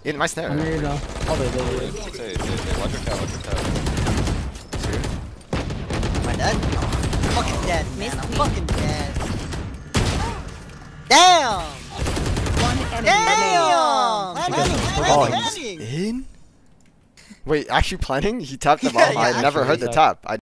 In my snare. I'm here though. Oh, they. Watch your tower, watch your tower. Am I dead? I'm fucking dead, man. I'm fucking dead. Damn! One enemy Damn! Oh, he's in? Wait, actually planning? He tapped the Yeah, bomb? yeah, I never heard the actually, tap.